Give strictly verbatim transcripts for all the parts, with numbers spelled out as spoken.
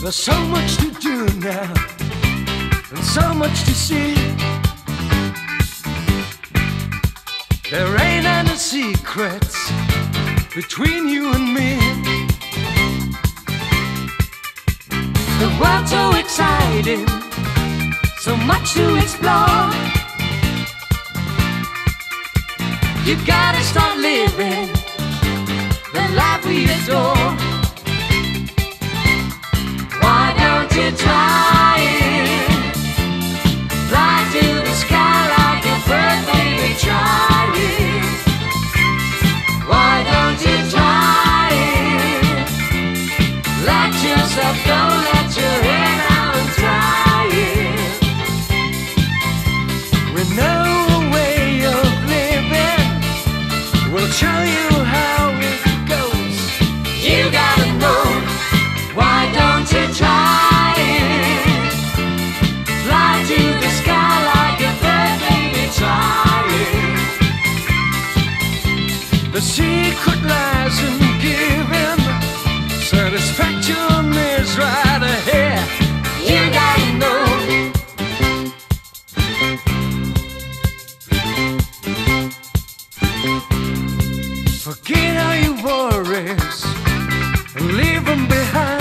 There's so much to do now, and so much to see. There ain't any secrets between you and me. The world's so exciting, so much to explore. You gotta start living the life we adore. Why don't you try it? Fly to the sky like a bird, baby, try it. Why don't you try it? Let yourself go, let your head out and try it. We know a way of living, we'll show you how it goes. You gotta know. Why don't you try it? Fly to the sky like a bird, baby, try it. The secret lies in giving. Satisfaction is right ahead. You gotta know. Forget all your worries and leave them behind.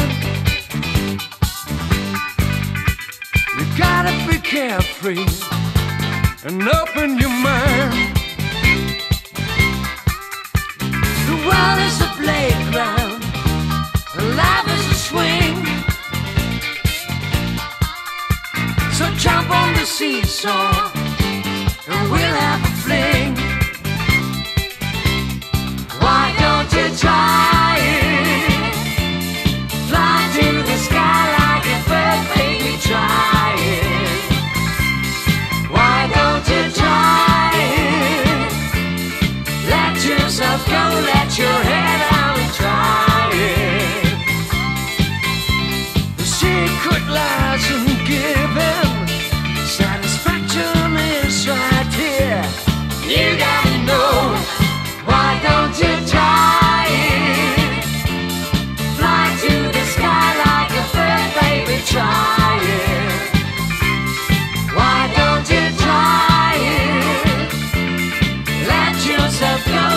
You gotta be carefree and open your mind. The world is a playground, and life is a swing. So jump on the seesaw and we'll have a fling. Why don't you try it? Fly to the sky like a bird, baby, try it. Why don't you try it? Let yourself go, let your head out and try it. The secret lies in giving. Satisfaction is right here. You gotta know. Why don't you try it? Fly to the sky like a bird, baby, try it. Why don't you try it? Let yourself go.